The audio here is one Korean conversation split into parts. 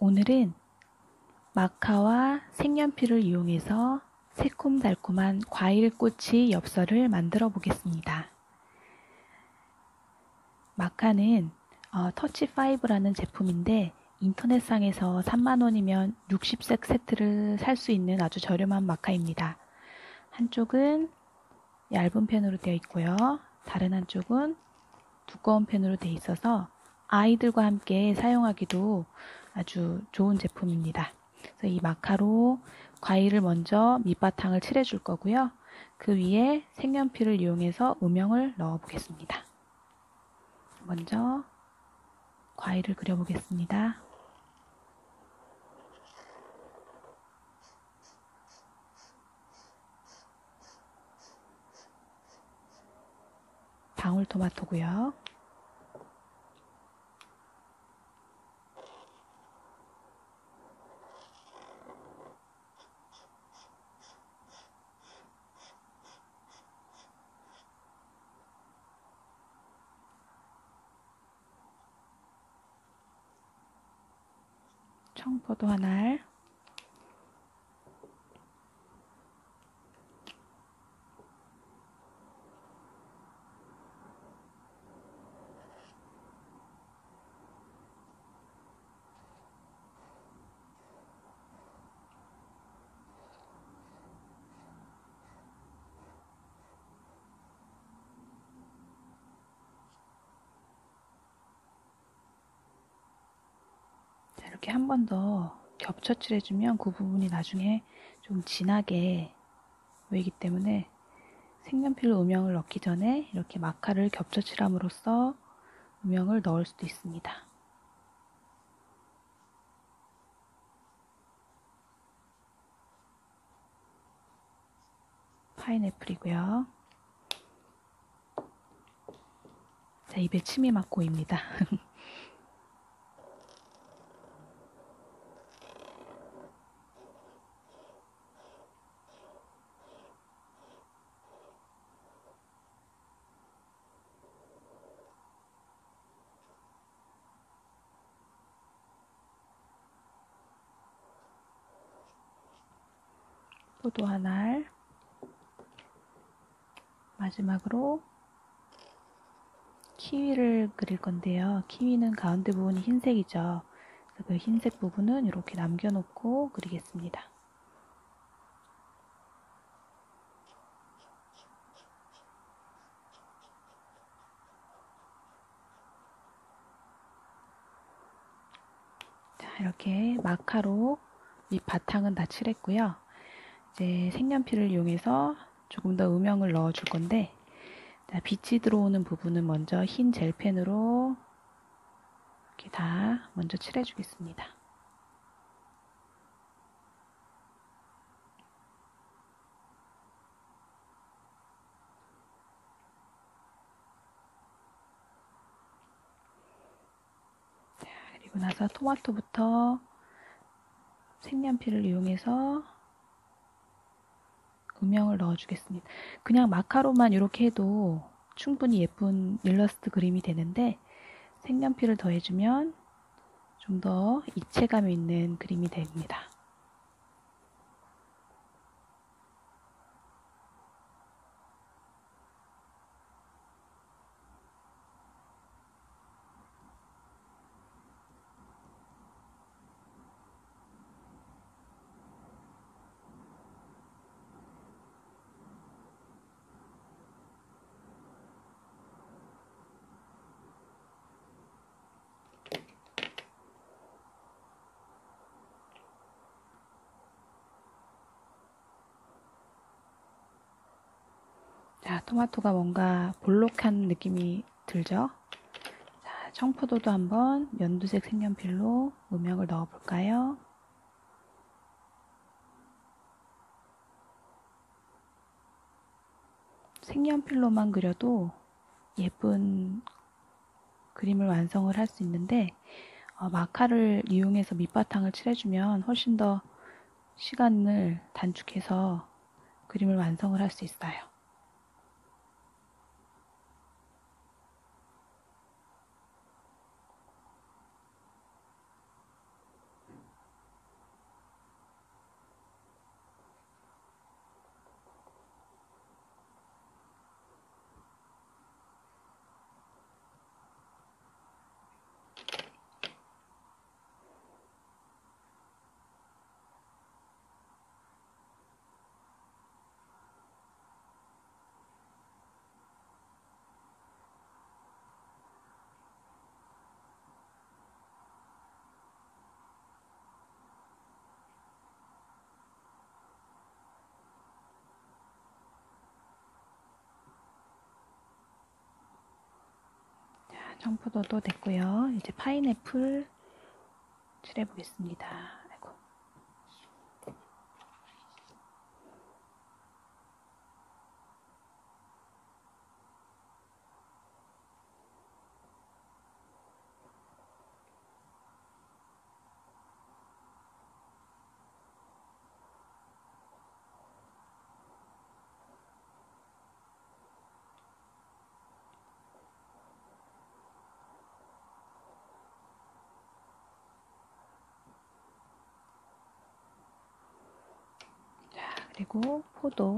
오늘은 마카와 색연필을 이용해서 새콤달콤한 과일꼬치 엽서를 만들어 보겠습니다. 마카는 터치5라는 제품인데 인터넷상에서 3만원이면 60색 세트를 살 수 있는 아주 저렴한 마카입니다. 한쪽은 얇은 펜으로 되어 있고요. 다른 한쪽은 두꺼운 펜으로 되어 있어서 아이들과 함께 사용하기도 아주 좋은 제품입니다. 그래서 이 마카로 과일을 먼저 밑바탕을 칠해줄 거고요. 그 위에 색연필을 이용해서 음영을 넣어 보겠습니다. 먼저 과일을 그려보겠습니다. 방울토마토고요. 청포도 한 알, 이렇게 한 번 더 겹쳐 칠해주면 그 부분이 나중에 좀 진하게 보이기 때문에 색연필로 음영을 넣기 전에 이렇게 마카를 겹쳐 칠함으로써 음영을 넣을 수도 있습니다. 파인애플이고요. 자, 입에 침이 막 고입니다. 포도 한 알, 마지막으로 키위를 그릴 건데요. 키위는 가운데 부분이 흰색이죠. 그래서 그 흰색 부분은 이렇게 남겨놓고 그리겠습니다. 자, 이렇게 마카로 밑바탕은 다 칠했고요. 이제 색연필을 이용해서 조금 더 음영을 넣어 줄 건데, 자, 빛이 들어오는 부분은 먼저 흰 젤펜으로 이렇게 다 먼저 칠해 주겠습니다. 자, 그리고 나서 토마토부터 색연필을 이용해서 음영을 넣어 주겠습니다. 그냥 마카로만 이렇게 해도 충분히 예쁜 일러스트 그림이 되는데, 색연필을 더해주면 좀 더 입체감 있는 그림이 됩니다. 자, 토마토가 뭔가 볼록한 느낌이 들죠? 자, 청포도도 한번 연두색 색연필로 음영을 넣어 볼까요? 색연필로만 그려도 예쁜 그림을 완성을 할 수 있는데, 마카를 이용해서 밑바탕을 칠해주면 훨씬 더 시간을 단축해서 그림을 완성을 할 수 있어요. 청포도도 됐고요. 이제 파인애플 칠해 보겠습니다. 아이고. 자, 그리고 포도.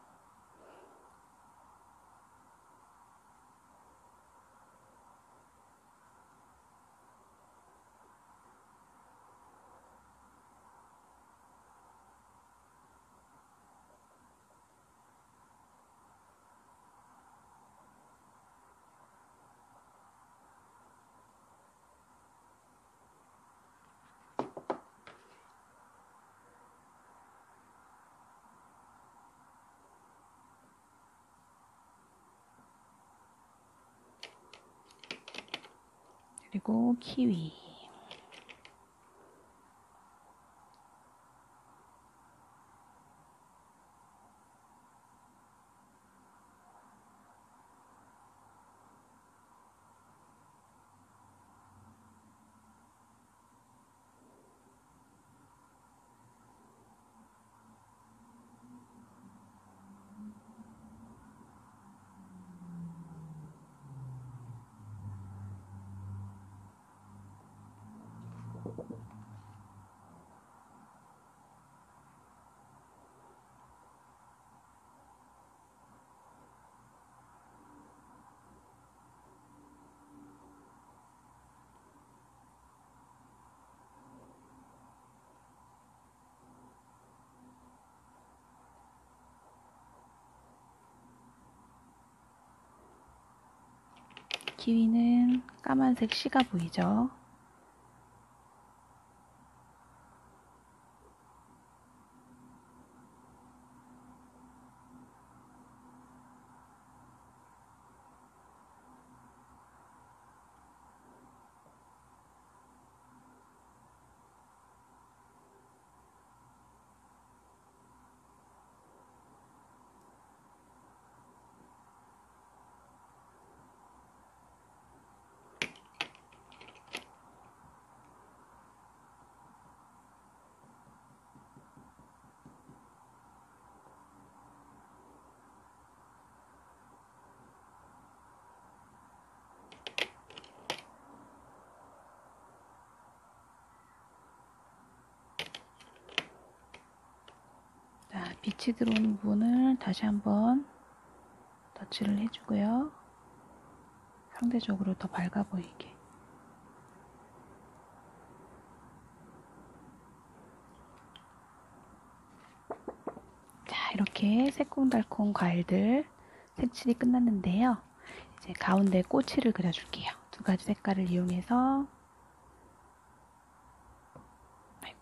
그리고 키위. 키위는 까만색 씨가 보이죠? 자, 빛이 들어오는 부분을 다시 한번 덧칠을 해주고요. 상대적으로 더 밝아 보이게. 자, 이렇게 새콤달콤 과일들 색칠이 끝났는데요. 이제 가운데 꼬치를 그려줄게요. 두 가지 색깔을 이용해서. 아이고.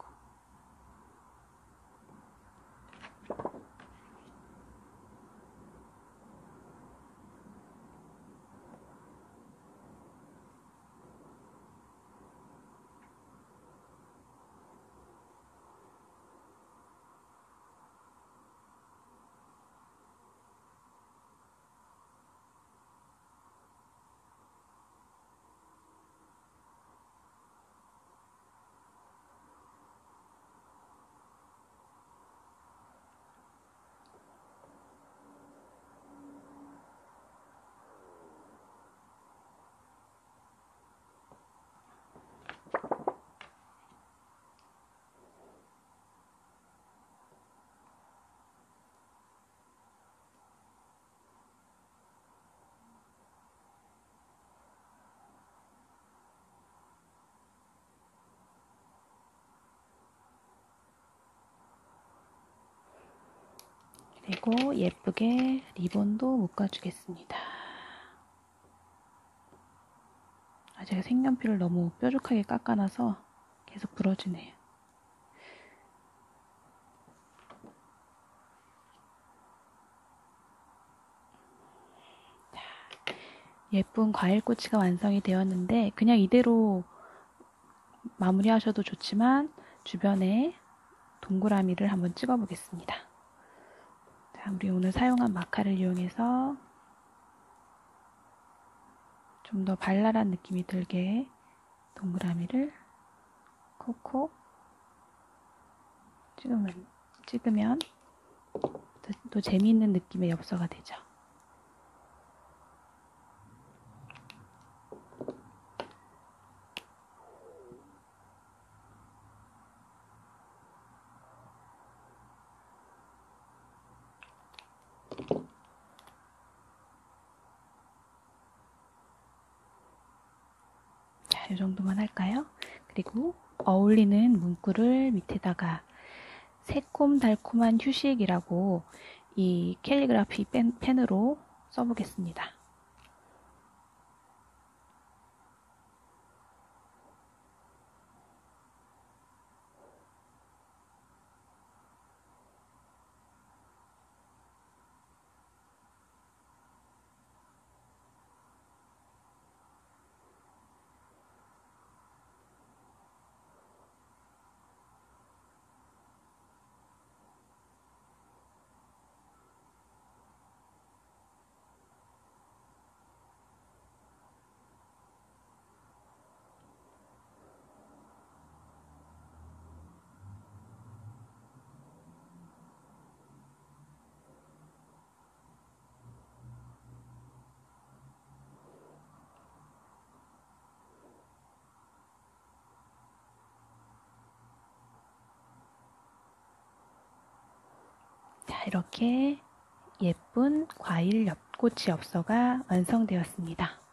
그리고 예쁘게 리본도 묶어주겠습니다. 제가 색연필을 너무 뾰족하게 깎아놔서 계속 부러지네요. 예쁜 과일꼬치가 완성이 되었는데 그냥 이대로 마무리하셔도 좋지만 주변에 동그라미를 한번 찍어 보겠습니다. 자, 우리 오늘 사용한 마카를 이용해서 좀 더 발랄한 느낌이 들게 동그라미를 콕콕 찍으면 또 재미있는 느낌의 엽서가 되죠. 자, 이 정도만 할까요? 그리고 어울리는 문구를 밑에다가 새콤달콤한 휴식이라고 이 캘리그라피 펜으로 써보겠습니다. 자, 이렇게 예쁜 과일 엽꼬치 엽서가 완성되었습니다.